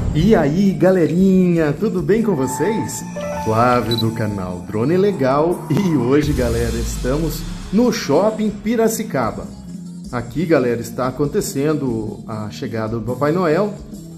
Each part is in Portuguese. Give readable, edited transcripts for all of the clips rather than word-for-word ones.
E aí, galerinha, tudo bem com vocês? Flávio do canal Drone Legal e hoje, galera, estamos no Shopping Piracicaba. Aqui, galera, está acontecendo a chegada do Papai Noel,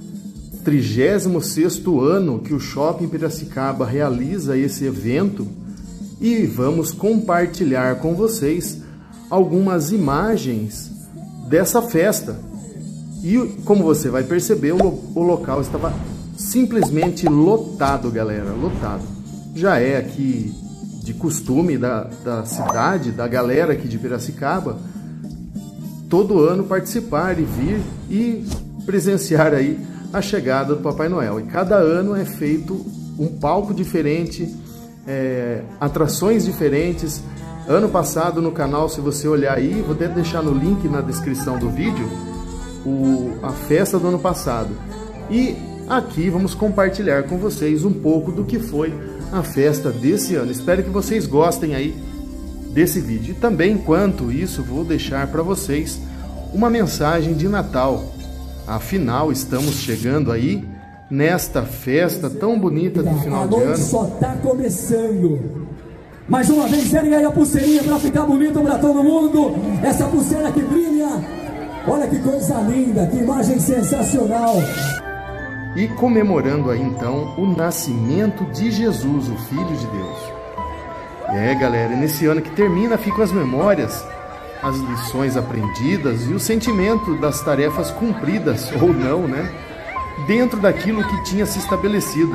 36º ano que o Shopping Piracicaba realiza esse evento e vamos compartilhar com vocês algumas imagens dessa festa. E como você vai perceber, o local estava simplesmente lotado, galera, lotado. Já é aqui de costume da cidade, da galera aqui de Piracicaba, todo ano participar e vir e presenciar aí a chegada do Papai Noel. E cada ano é feito um palco diferente, atrações diferentes. Ano passado no canal, se você olhar aí, vou até deixar no link na descrição do vídeo, a festa do ano passado. E aqui vamos compartilhar com vocês um pouco do que foi a festa desse ano. Espero que vocês gostem aí desse vídeo. E também, enquanto isso, vou deixar para vocês uma mensagem de Natal. Afinal, estamos chegando aí nesta festa tão bonita do final de ano. A noite só está começando. Mais uma vez, ergue aí a pulseirinha para ficar bonito para todo mundo. Essa pulseira que brilha. Olha que coisa linda, que imagem sensacional. E comemorando aí então o nascimento de Jesus, o Filho de Deus. Galera, nesse ano que termina ficam as memórias, as lições aprendidas e o sentimento das tarefas cumpridas, ou não, né? Dentro daquilo que tinha se estabelecido.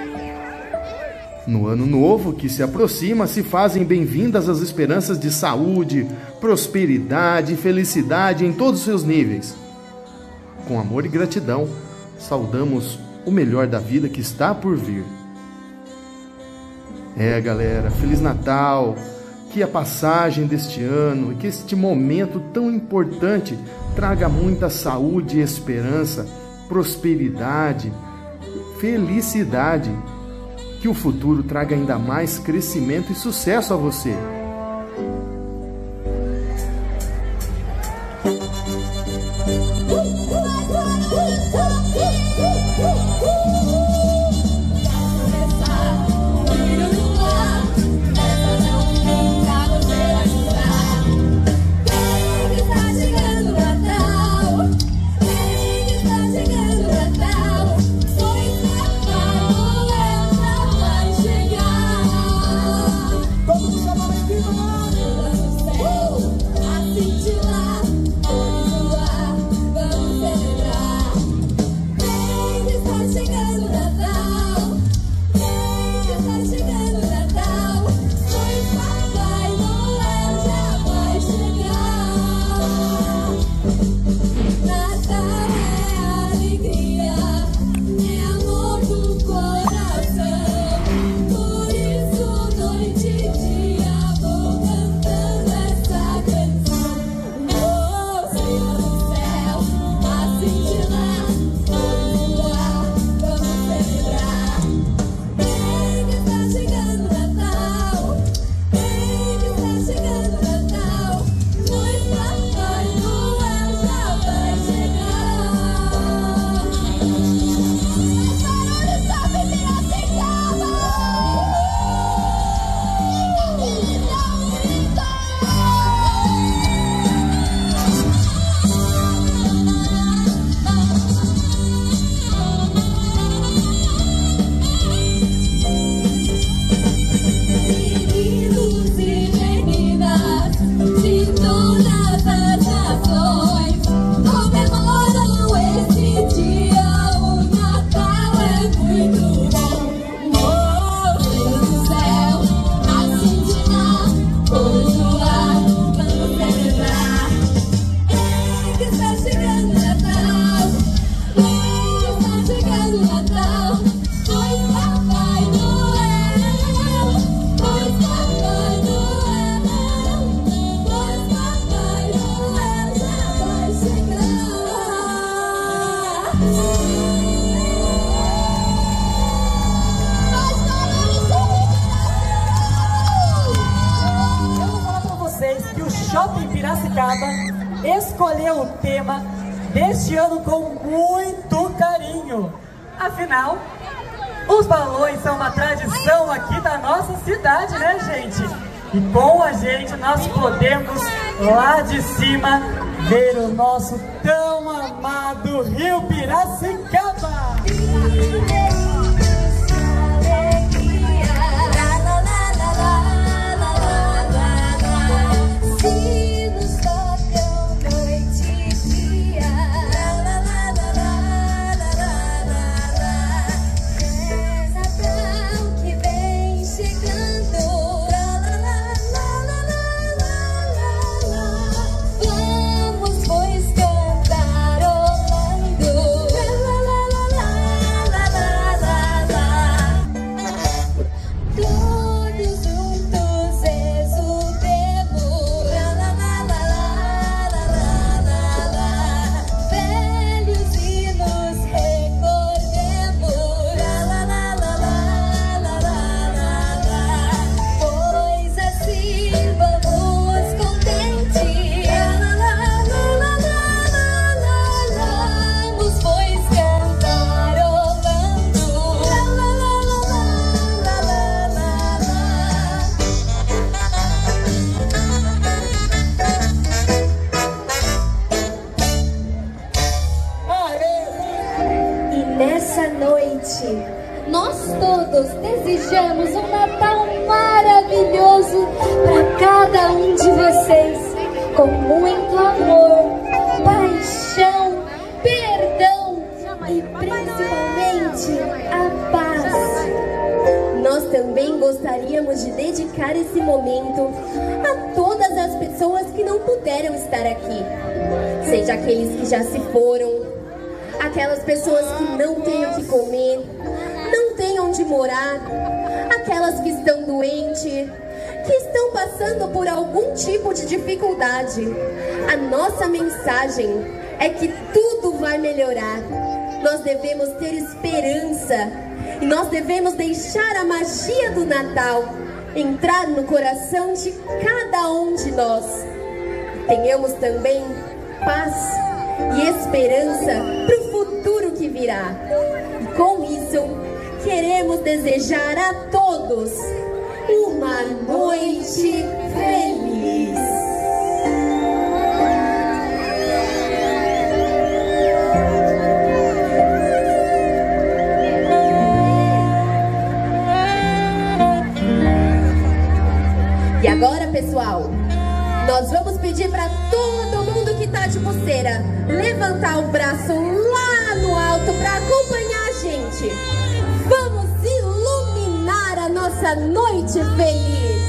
No ano novo que se aproxima, se fazem bem-vindas as esperanças de saúde, prosperidade e felicidade em todos os seus níveis. Com amor e gratidão, saudamos o melhor da vida que está por vir. Galera, Feliz Natal, que a passagem deste ano e que este momento tão importante traga muita saúde e esperança, prosperidade, felicidade. Que o futuro traga ainda mais crescimento e sucesso a você. Shopping Piracicaba escolheu o tema deste ano com muito carinho. Afinal, os balões são uma tradição aqui da nossa cidade, né, gente? E com a gente nós podemos, lá de cima, ver o nosso tão amado Rio Piracicaba. Nós todos desejamos um Natal maravilhoso para cada um de vocês, com muito amor, paixão, perdão e principalmente a paz. Nós também gostaríamos de dedicar esse momento a todas as pessoas que não puderam estar aqui, seja aqueles que já se foram, aquelas pessoas que não têm o que comer, não têm onde morar, aquelas que estão doentes, que estão passando por algum tipo de dificuldade. A nossa mensagem é que tudo vai melhorar. Nós devemos ter esperança e nós devemos deixar a magia do Natal entrar no coração de cada um de nós. Tenhamos também paz e esperança para o futuro que virá. E com isso, queremos desejar a todos uma noite feliz. E agora, pessoal, nós vamos pedir para todo mundo que tá de pulseira levantar o braço lá no alto para acompanhar a gente. Vamos iluminar a nossa noite feliz.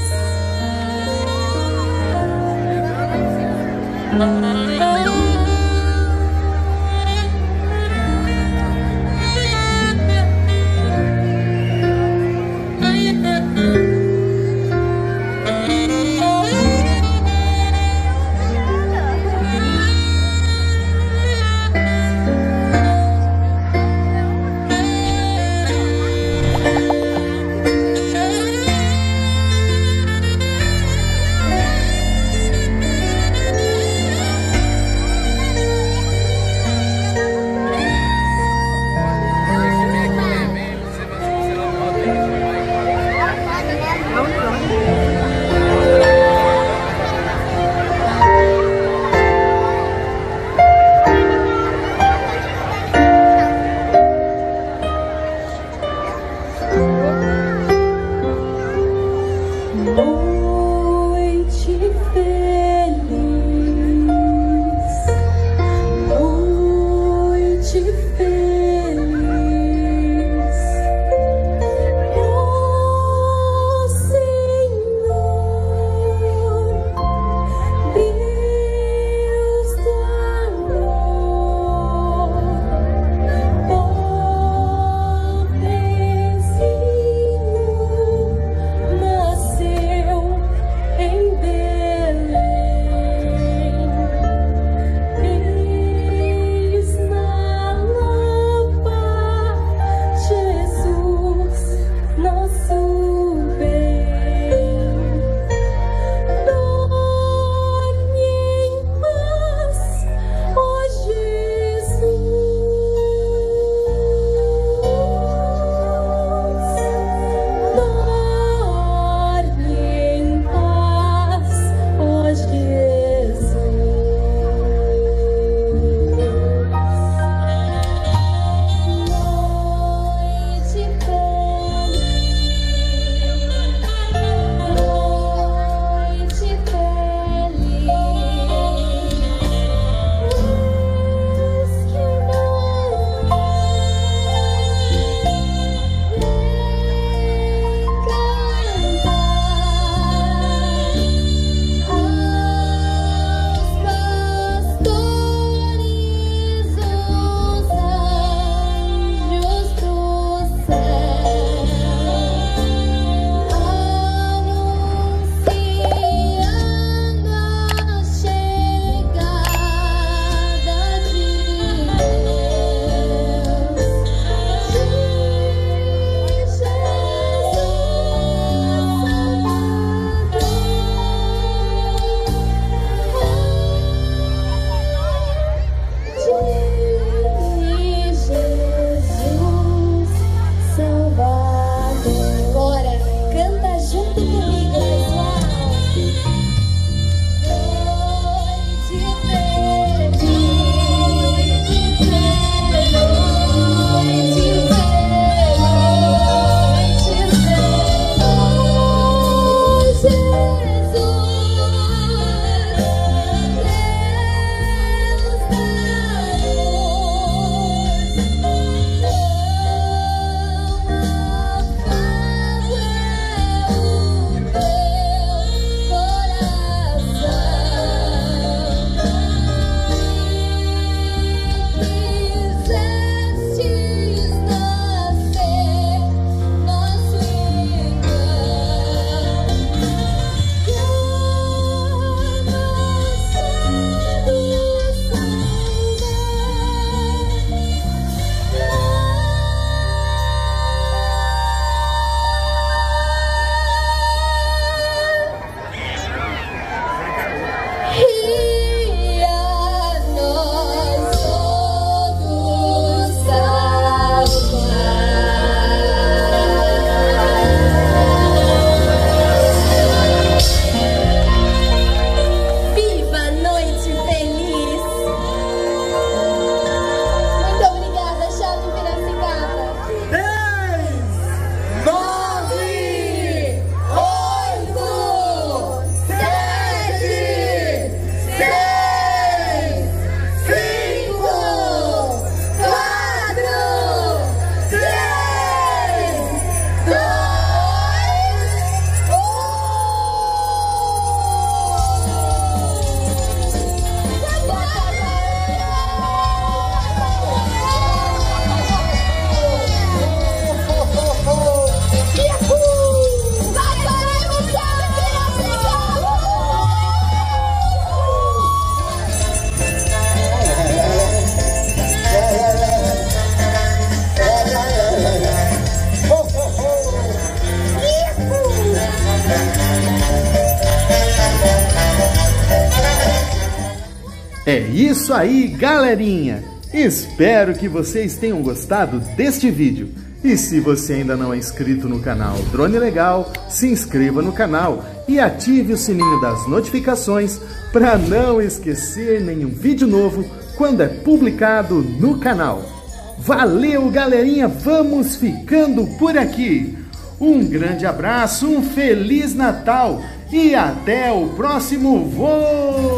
Nasceu É isso aí, galerinha! Espero que vocês tenham gostado deste vídeo. E se você ainda não é inscrito no canal Drone Legal, se inscreva no canal e ative o sininho das notificações para não esquecer nenhum vídeo novo quando é publicado no canal. Valeu, galerinha! Vamos ficando por aqui. Um grande abraço, um Feliz Natal e até o próximo voo!